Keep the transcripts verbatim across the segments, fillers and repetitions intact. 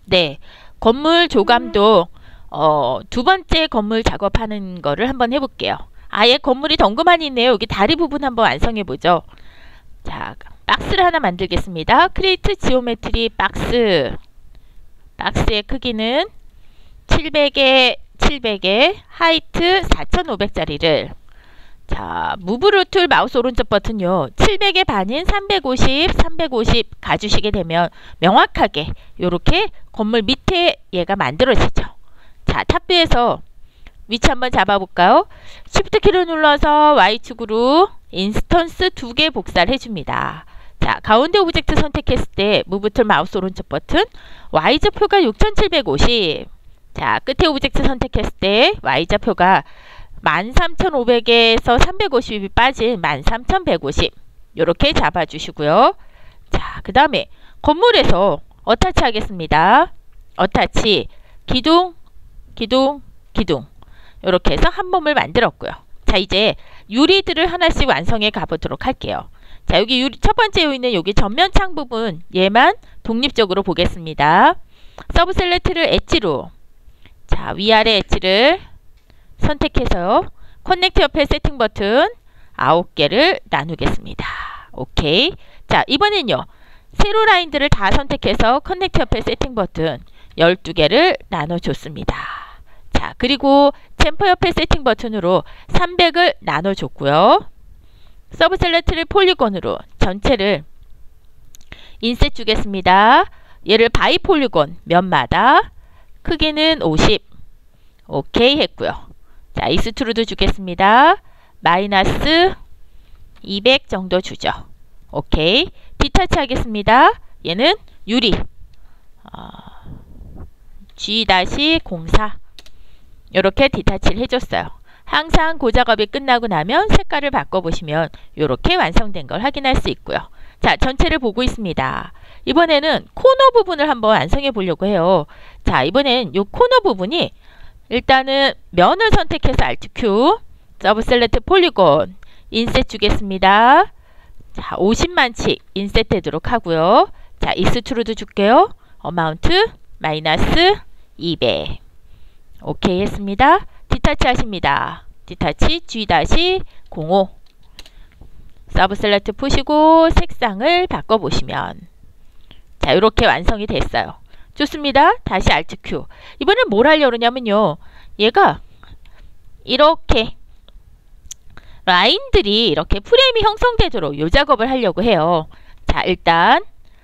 네, 건물 조감도 어, 두 번째 건물 작업하는 거를 한번 해볼게요. 아예 건물이 덩그마니 있네요. 여기 다리 부분 한번 완성해 보죠. 자, 박스를 하나 만들겠습니다. 크리에이트 지오메트리 박스. 박스의 크기는 칠백에 칠백에 하이트 사천오백 짜리를 자, 무브 루툴 마우스 오른쪽 버튼요. 칠백의 반인 삼백오십, 삼백오십 가주시게 되면 명확하게 이렇게 건물 밑에 얘가 만들어지죠. 자, 탑뷰에서 위치 한번 잡아볼까요? 쉬프트 키를 눌러서 Y축으로 인스턴스 두 개 복사를 해줍니다. 자, 가운데 오브젝트 선택했을 때 무브 툴 마우스 오른쪽 버튼 Y좌표가 육천칠백오십. 자, 끝에 오브젝트 선택했을 때 Y좌표가 만 삼천오백에서 삼백오십이 빠진 만 삼천백오십 이렇게 잡아주시고요. 자, 그 다음에 건물에서 어타치 하겠습니다. 어타치 기둥 기둥 기둥 이렇게 해서 한 몸을 만들었고요. 자, 이제 유리들을 하나씩 완성해 가보도록 할게요. 자, 여기 유리, 첫 번째 요인은 여기 전면창 부분 얘만 독립적으로 보겠습니다. 서브 셀렉트를 엣지로 자, 위아래 엣지를 선택해서요. 커넥트 옆에 세팅 버튼 아홉 개를 나누겠습니다. 오케이. 자, 이번엔요. 세로 라인들을 다 선택해서 커넥트 옆에 세팅 버튼 열두 개를 나눠줬습니다. 자, 그리고 챔퍼 옆에 세팅 버튼으로 삼백을 나눠줬고요. 서브 셀렉트를 폴리곤으로 전체를 인셋 주겠습니다. 얘를 바이 폴리곤 면마다 크기는 오십 오케이 했고요. 자, 익스트루드 주겠습니다. 마이너스 이백 정도 주죠. 오케이. 디타치 하겠습니다. 얘는 유리 어, 지 공사 이렇게 디타치를 해줬어요. 항상 고작업이 끝나고 나면 색깔을 바꿔보시면 이렇게 완성된 걸 확인할 수 있고요. 자, 전체를 보고 있습니다. 이번에는 코너 부분을 한번 완성해 보려고 해요. 자, 이번엔 이 코너 부분이 일단은 면을 선택해서 알트 큐 서브 셀렉트 폴리곤 인셋 주겠습니다. 자, 오십만치 인셋 되도록 하고요. 자, 익스트루드 줄게요. 어마운트 마이너스 이백 오케이 했습니다. 디타치 하십니다. 디타치 지 공오 서브 셀렉트 푸시고 색상을 바꿔보시면 자, 이렇게 완성이 됐어요. 좋습니다. 다시 알트 큐. 이번엔 뭘 하려고 그러냐면요. 얘가 이렇게 라인들이 이렇게 프레임이 형성되도록 요 작업을 하려고 해요. 자, 일단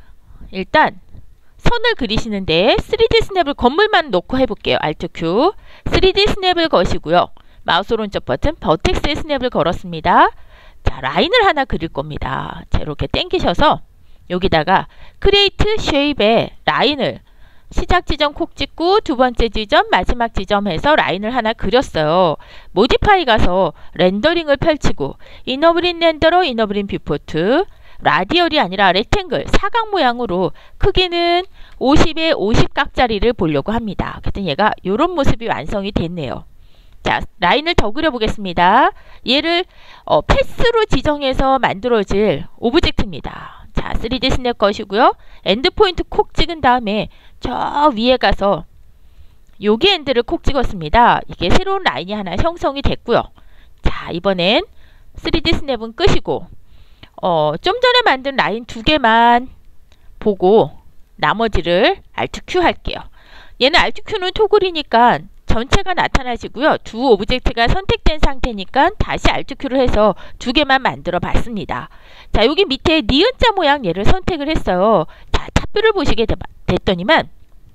일단 선을 그리시는데 쓰리디 스냅을 건물만 놓고 해볼게요. 알트 큐. 쓰리디 스냅을 거시고요. 마우스 오른쪽 버튼 버텍스에 스냅을 걸었습니다. 자, 라인을 하나 그릴 겁니다. 자, 이렇게 당기셔서 여기다가 크리에이트 쉐입에 라인을 시작 지점 콕 찍고 두 번째 지점 마지막 지점 해서 라인을 하나 그렸어요. 모디파이 가서 렌더링을 펼치고 이너브린 렌더러 이너브린 뷰포트 라디얼이 아니라 렉탱글 사각 모양으로 크기는 오십에 오십 각짜리를 보려고 합니다. 그랬더니 얘가 이런 모습이 완성이 됐네요. 자, 라인을 더 그려보겠습니다. 얘를 어, 패스로 지정해서 만들어질 오브젝트입니다. 자, 쓰리디 스냅 것이고요. 엔드포인트 콕 찍은 다음에 저 위에 가서 여기 엔드를 콕 찍었습니다. 이게 새로운 라인이 하나 형성이 됐고요. 자, 이번엔 쓰리디 스냅은 끄시고 어, 좀 전에 만든 라인 두 개만 보고 나머지를 알트 큐 할게요. 얘는 알트 큐는 토글이니까 전체가 나타나시고요. 두 오브젝트가 선택된 상태니까 다시 알트 큐를 해서 두 개만 만들어 봤습니다. 자, 여기 밑에 니은자 모양 얘를 선택을 했어요. 자, 탑뷰를 보시게 됐더니만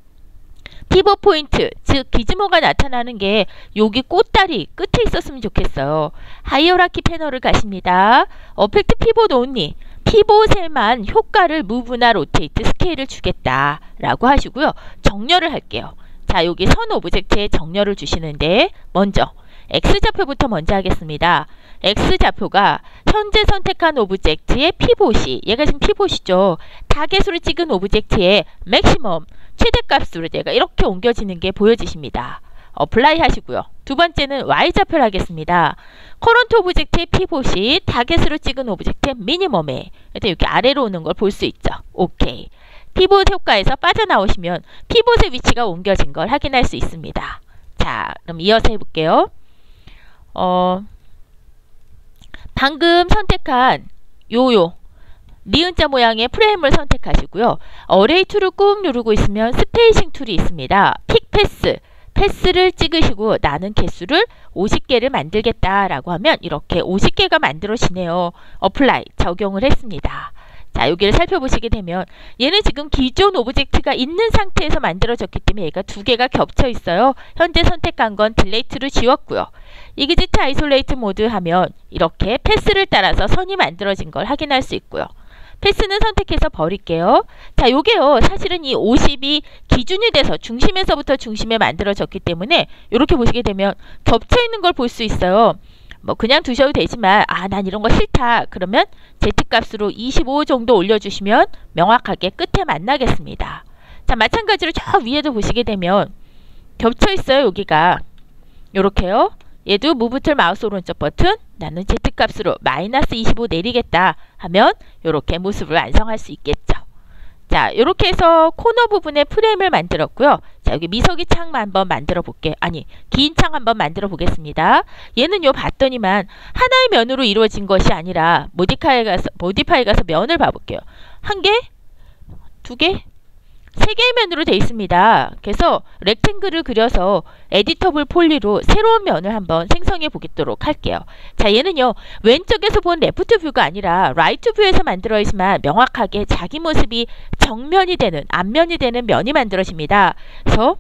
피벗 포인트, 즉 기즈모가 나타나는 게 여기 꽃다리 끝에 있었으면 좋겠어요. 하이어라키 패널을 가십니다. 어펙트 피벗 온리, 피벗에만 효과를 무브나 로테이트 스케일을 주겠다 라고 하시고요. 정렬을 할게요. 자, 여기 선 오브젝트에 정렬을 주시는데 먼저 X좌표부터 먼저 하겠습니다. X좌표가 현재 선택한 오브젝트의 피봇이 얘가 지금 피봇이죠. 타겟으로 찍은 오브젝트의 맥시멈 최대값으로 제가 이렇게 옮겨지는 게 보여지십니다. 어플라이 하시고요. 두 번째는 Y좌표를 하겠습니다. 커런트 오브젝트의 피봇이 타겟으로 찍은 오브젝트의 미니멈에 일단 이렇게 아래로 오는 걸 볼 수 있죠. 오케이. 피봇 효과에서 빠져나오시면 피봇의 위치가 옮겨진 걸 확인할 수 있습니다. 자, 그럼 이어서 해볼게요. 어, 방금 선택한 요요 니은자 모양의 프레임을 선택하시고요. 어레이 툴을 꾹 누르고 있으면 스페이싱 툴이 있습니다. 픽 패스, 패스를 찍으시고 나는 개수를 오십 개를 만들겠다라고 하면 이렇게 오십 개가 만들어지네요. 어플라이, 적용을 했습니다. 자, 여기를 살펴보시게 되면 얘는 지금 기존 오브젝트가 있는 상태에서 만들어졌기 때문에 얘가 두 개가 겹쳐 있어요. 현재 선택한 건 딜레이트로 지웠고요. 이그지트 아이솔레이트 모드 하면 이렇게 패스를 따라서 선이 만들어진 걸 확인할 수 있고요. 패스는 선택해서 버릴게요. 자, 요게요. 사실은 이 오십이 기준이 돼서 중심에서부터 중심에 만들어졌기 때문에 이렇게 보시게 되면 겹쳐 있는 걸 볼 수 있어요. 뭐 그냥 두셔도 되지만 아, 난 이런 거 싫다. 그러면 Z값으로 이십오 정도 올려주시면 명확하게 끝에 만나겠습니다. 자, 마찬가지로 저 위에도 보시게 되면 겹쳐 있어요. 여기가 요렇게요. 얘도 Move 툴 마우스 오른쪽 버튼, 나는 Z값으로 마이너스 이십오 내리겠다 하면 이렇게 모습을 완성할 수 있겠죠. 자, 이렇게 해서 코너 부분에 프레임을 만들었고요. 자, 여기 미서기 창 한번 만들어 볼게요. 아니, 긴 창 한번 만들어 보겠습니다. 얘는요, 봤더니만 하나의 면으로 이루어진 것이 아니라 모디파이에 가서, 모디파이에 가서 면을 봐볼게요. 한 개? 두 개? 세 개의 면으로 되어 있습니다. 그래서 렉탱글을 그려서 에디터블 폴리로 새로운 면을 한번 생성해 보도록 할게요. 자, 얘는요, 왼쪽에서 본 레프트 뷰가 아니라 라이트 뷰에서 만들어지만 명확하게 자기 모습이 정면이 되는, 앞면이 되는 면이 만들어집니다. 그래서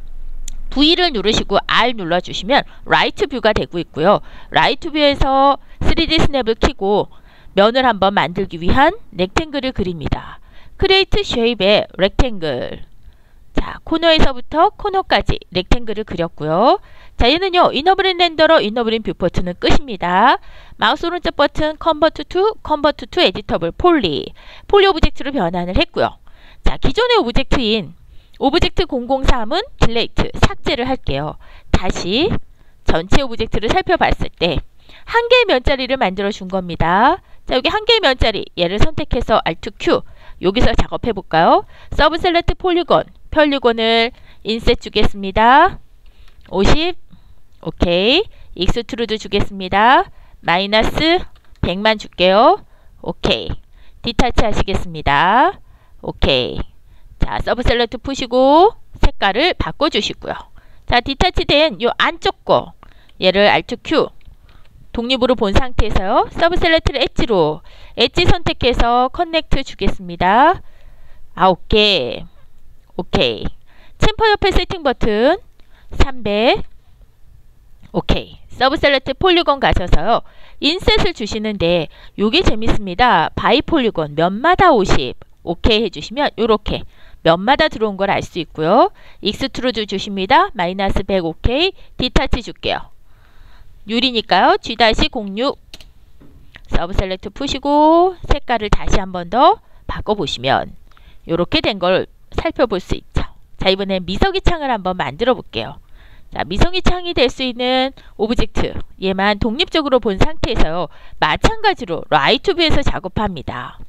V를 누르시고 R 눌러주시면 라이트 뷰가 되고 있고요. 라이트 뷰에서 쓰리디 스냅을 켜고 면을 한번 만들기 위한 렉탱글을 그립니다. 크리에이트 쉐입의 렉탱글. 자, 코너에서부터 코너까지 렉탱글을 그렸고요. 자, 얘는요, 이너브린 렌더러, 이너브린 뷰포트는 끝입니다. 마우스 오른쪽 버튼 컨버트 투, 컨버트 투 에디터블 폴리. 폴리 오브젝트로 변환을 했고요. 자, 기존의 오브젝트인 오브젝트 공공삼은 딜레이트, 삭제를 할게요. 다시 전체 오브젝트를 살펴봤을 때 한 개의 면자리를 만들어 준 겁니다. 자, 여기 한 개의 면자리, 얘를 선택해서 알트 큐. 여기서 작업해 볼까요? 서브 셀렉트 폴리곤, 폴리곤을 인셋 주겠습니다. 오십, 오케이. 익스트루드 주겠습니다. 마이너스 백만 줄게요. 오케이. 디타치 하시겠습니다. 오케이. 자, 서브 셀렉트 푸시고 색깔을 바꿔주시고요. 자, 디타치 된 요 안쪽 거, 얘를 알트 큐. 독립으로 본 상태에서요. 서브 셀렉트를 엣지로 엣지 선택해서 커넥트 주겠습니다. 아홉 개. 오케이. 챔퍼 옆에 세팅 버튼 삼백. 오케이. 서브 셀렉트 폴리곤 가셔서요. 인셋을 주시는데 요게 재밌습니다. 바이 폴리곤 면마다 오십. 오케이 해주시면 요렇게 면마다 들어온 걸 알 수 있고요. 익스트루드 주십니다. 마이너스 백 오케이. 디타치 줄게요. 유리니까요. 지 공육. 서브 셀렉트 푸시고 색깔을 다시 한 번 더 바꿔보시면 이렇게 된 걸 살펴볼 수 있죠. 자, 이번엔 미서기 창을 한번 만들어 볼게요. 자, 미서기 창이 될 수 있는 오브젝트, 얘만 독립적으로 본 상태에서요. 마찬가지로 라이트 뷰에서 작업합니다.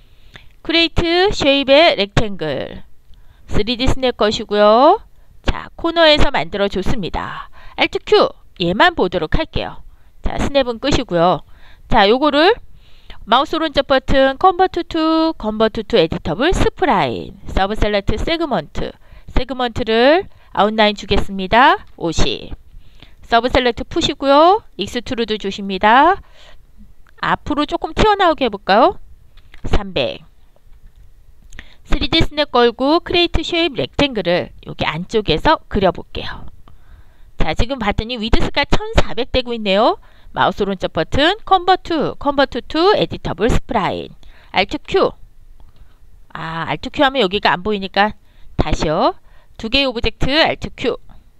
크리에이트 쉐입의 렉탱글 쓰리디 스냅 것이고요. 자, 코너에서 만들어 줬습니다. 알트 큐. 얘만 보도록 할게요. 자, 스냅은 끄시고요. 자, 요거를 마우스 오른쪽 버튼 컨버트 투, 컨버트 투 에디터블 스프라인, 서브 셀렉트 세그먼트, 세그먼트를 아웃라인 주겠습니다. 오십. 서브 셀렉트 푸시고요. 익스트루드 주십니다. 앞으로 조금 튀어나오게 해볼까요? 삼백. 쓰리디 스냅 걸고 크리에이트 쉐입 렉탱글을 여기 안쪽에서 그려볼게요. 자, 지금 봤더니 위드스가 천사백 되고 있네요. 마우스 오른쪽 버튼 컨버트, 컨버트 투 에디터블 스프라인, 알트 큐. 아, 알트 큐 하면 여기가 안 보이니까 다시요. 두 개의 오브젝트 알트 큐.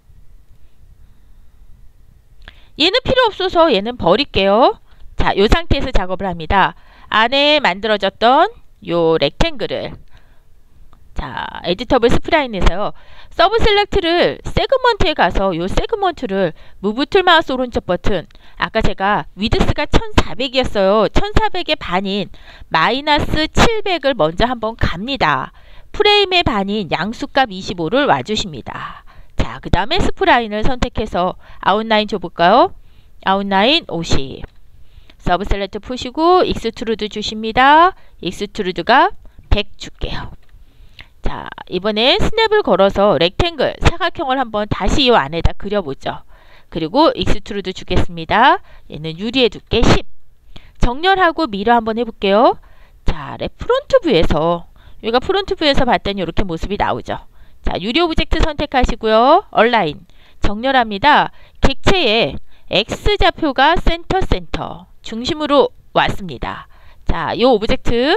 얘는 필요 없어서 얘는 버릴게요. 자, 요 상태에서 작업을 합니다. 안에 만들어졌던 요 렉탱글을, 자, 에디터블 스프라인에서요. 서브 셀렉트를 세그먼트에 가서 요 세그먼트를 무브 툴 마우스 오른쪽 버튼, 아까 제가 위드스가 천사백이었어요. 천사백의 반인 마이너스 칠백을 먼저 한번 갑니다. 프레임의 반인 양수값 이십오를 와주십니다. 자, 그 다음에 스프라인을 선택해서 아웃라인 줘볼까요? 아웃라인 오십. 서브 셀렉트 푸시고 익스트루드 주십니다. 익스트루드가 백 줄게요. 자, 이번에 스냅을 걸어서 렉탱글 사각형을 한번 다시 이 안에다 그려보죠. 그리고 익스트루드 주겠습니다. 얘는 유리의 두께 십. 정렬하고 미러 한번 해볼게요. 자, 프론트 뷰에서 여기가 프론트 뷰에서 봤더니 이렇게 모습이 나오죠. 자, 유리 오브젝트 선택하시고요. 얼라인 정렬합니다. 객체의 X좌표가 센터 센터 중심으로 왔습니다. 자, 이 오브젝트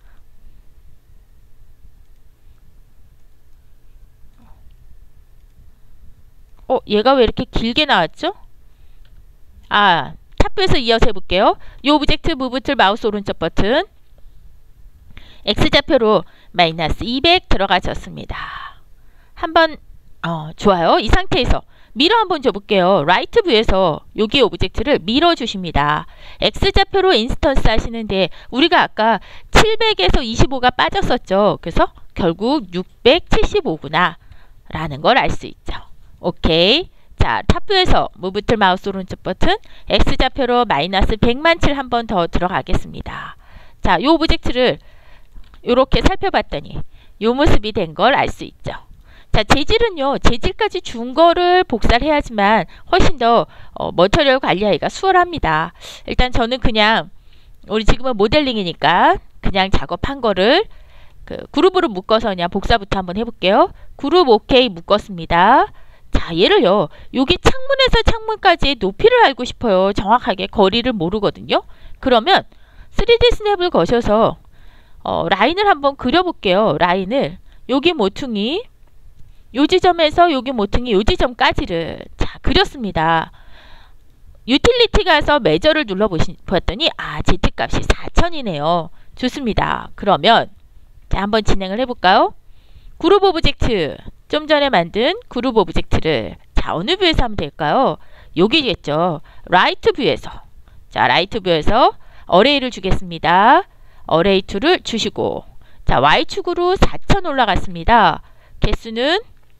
어, 얘가 왜 이렇게 길게 나왔죠? 아, 탑뷰에서 이어서 해볼게요. 이 오브젝트 무브 툴 마우스 오른쪽 버튼 X좌표로 마이너스 이백 들어가졌습니다. 한번 어, 좋아요. 이 상태에서 미러 한번 줘볼게요. 라이트 뷰에서 여기 오브젝트를 밀어 주십니다. X좌표로 인스턴스 하시는데 우리가 아까 칠백에서 이십오가 빠졌었죠. 그래서 결국 육백칠십오구나 라는 걸 알 수 있죠. 오케이. 자, 탑뷰에서 무브 툴 마우스 오른쪽 버튼 X좌표로 마이너스 백만 칠 한 번 더 들어가겠습니다. 자, 이 오브젝트를 이렇게 살펴봤더니 이 모습이 된 걸 알 수 있죠. 자, 재질은요. 재질까지 준 거를 복사를 해야지만 훨씬 더 어, 머터리얼 관리하기가 수월합니다. 일단 저는 그냥 우리 지금은 모델링이니까 그냥 작업한 거를 그 그룹으로 묶어서 그냥 복사부터 한번 해볼게요. 그룹 오케이 묶었습니다. 자, 얘를요. 여기 창문에서 창문까지의 높이를 알고 싶어요. 정확하게 거리를 모르거든요. 그러면 쓰리디 스냅을 거셔서 어, 라인을 한번 그려볼게요. 라인을 여기 모퉁이 요 지점에서 여기 모퉁이 요 지점까지를 자 그렸습니다. 유틸리티 가서 메저를 눌러보았더니 아 Z값이 사천이네요. 좋습니다. 그러면 자 한번 진행을 해볼까요? 그룹 오브젝트 좀 전에 만든 그룹 오브젝트를 자 어느 뷰에서 하면 될까요? 여기겠죠. 라이트 뷰에서 자 라이트 뷰에서 어레이를 주겠습니다. 어레이 이를 주시고 자 Y축으로 사천 올라갔습니다. 개수는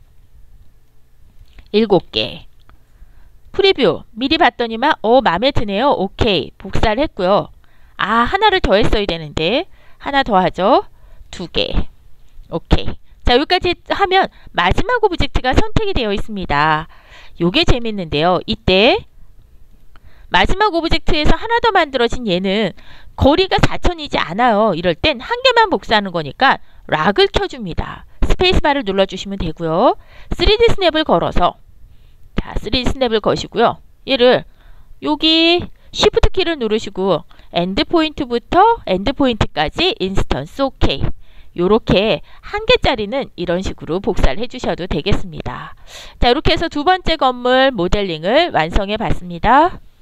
일곱 개. 프리뷰 미리 봤더니만 어 마음에 드네요. 오케이 복사를 했고요. 아 하나를 더 했어야 되는데 하나 더 하죠. 두 개. 오케이. 자 여기까지 하면 마지막 오브젝트가 선택이 되어 있습니다. 요게 재밌는데요. 이때 마지막 오브젝트에서 하나 더 만들어진 얘는 거리가 사천이지 않아요. 이럴 땐 한 개만 복사하는 거니까 락을 켜줍니다. 스페이스바를 눌러주시면 되고요. 쓰리디 스냅을 걸어서 자 쓰리디 스냅을 거시고요. 얘를 여기 쉬프트 키를 누르시고 엔드 포인트부터 엔드 포인트까지 인스턴스 오케이. 요렇게 한 개짜리는 이런 식으로 복사를 해주셔도 되겠습니다. 자 이렇게 해서 두 번째 건물 모델링을 완성해 봤습니다.